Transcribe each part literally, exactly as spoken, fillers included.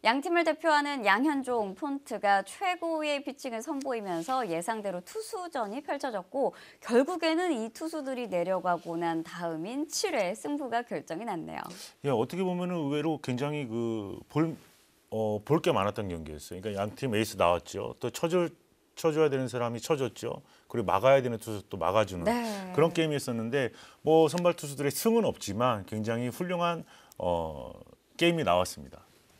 양팀을 대표하는 양현종 폰트가 최고의 피칭을 선보이면서 예상대로 투수전이 펼쳐졌고 결국에는 이 투수들이 내려가고 난 다음인 칠 회 승부가 결정이 났네요. 예, 어떻게 보면은 의외로 굉장히 그 볼, 어, 볼 게 많았던 경기였어요. 그러니까 양팀 에이스 나왔죠. 또 쳐줄 쳐줘야 되는 사람이 쳐줬죠. 그리고 막아야 되는 투수 또 막아주는 네. 그런 게임이었었는데 뭐 선발 투수들의 승은 없지만 굉장히 훌륭한 어, 게임이 나왔습니다.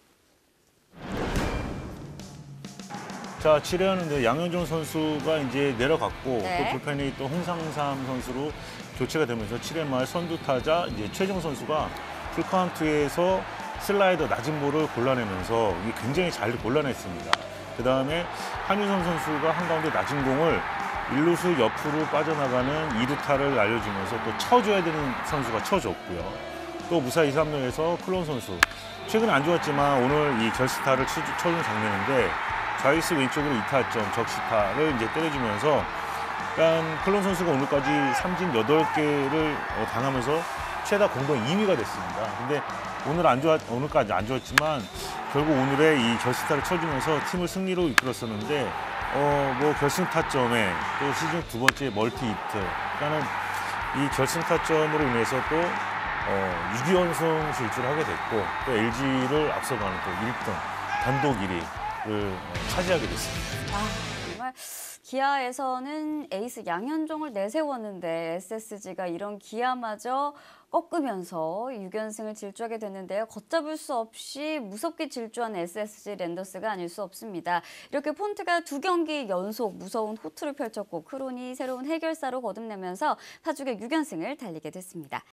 자, 칠 회 하는데 양현종 선수가 이제 내려갔고 네. 또 불펜이 또 홍상삼 선수로 교체가 되면서 칠 회 말 선두 타자 이제 최정 선수가 풀카운트에서 슬라이더 낮은 볼을 골라내면서 이게 굉장히 잘 골라냈습니다. 그 다음에 한유성 선수가 한가운데 낮은 공을 일루수 옆으로 빠져나가는 이루타를 날려주면서 또 쳐줘야 되는 선수가 쳐줬고요. 또 무사히 삼 루에서 클론 선수 최근에 안 좋았지만 오늘 이 결시타를 쳐준 장면인데 좌익수 왼쪽으로 이 타점 적시타를 이제 때려주면서 약간 클론 선수가 오늘까지 삼진 여덟 개를 당하면서 최다 공동 이 위가 됐습니다. 근데 오늘 안 좋았, 오늘까지 안 좋았지만 결국 오늘의 이 결승타를 쳐주면서 팀을 승리로 이끌었었는데 어, 뭐 결승 타점에 또 시즌 두 번째 멀티 히트 그러니까는 이 결승 타점으로 인해서 또 어, 육 위 연승 질주를 하게 됐고 또 엘지를 앞서가는 또 일 등 단독 일 위를 차지하게 됐습니다. 아, 정말 기아에서는 에이스 양현종을 내세웠는데 에스에스지가 이런 기아마저 꺾으면서 육 연승을 질주하게 됐는데요. 걷잡을 수 없이 무섭게 질주한 에스에스지 랜더스가 아닐 수 없습니다. 이렇게 폰트가 두 경기 연속 무서운 호투를 펼쳤고 크론이 새로운 해결사로 거듭내면서 파죽의 육 연승을 달리게 됐습니다.